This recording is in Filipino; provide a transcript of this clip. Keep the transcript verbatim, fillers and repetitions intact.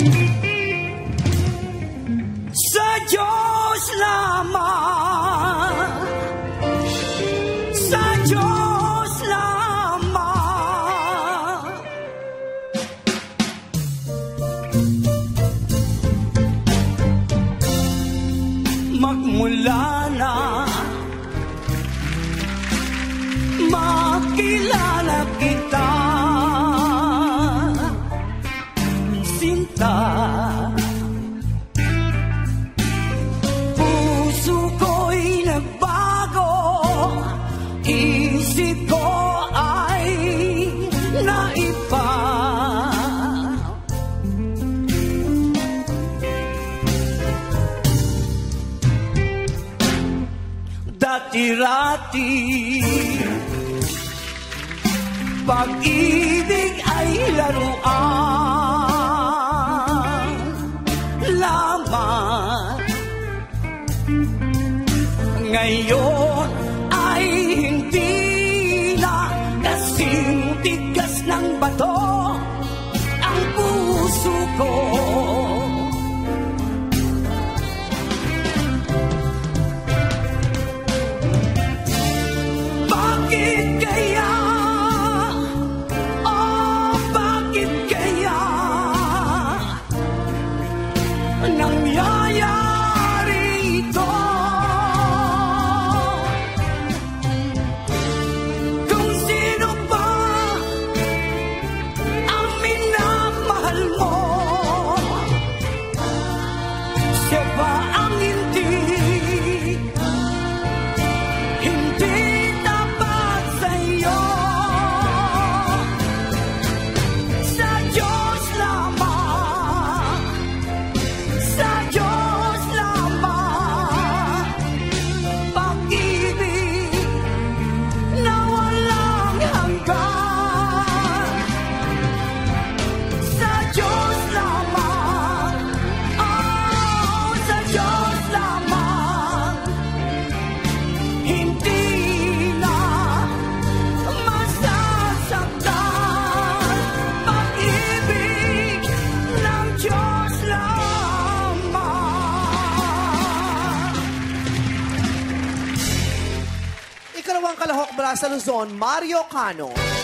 Sa Diyos lamang, sa Diyos lamang. Magmula na makilala kita, sinta. Puso ko'y nagbago, isip ko ay naiba. Dati-rati pag-ibig ay laruan lamang. Ngayon ay hindi na, kasing tigas ng bato ang puso ko. Bakit kaya? Nangyayari ito. Kung sino ba ang minamahal mo, siya ba ang hindi, hindi dapat sa'yo? Sa Diyos lamang, sa Diyos lamang, pag-ibig na walang hanggan. Sa Diyos lamang, oh, sa Diyos lamang, hindi na masasaktan. Pag-ibig ng Diyos lamang. Ikalawang kalahok mula sa Luzon, Mario Cano.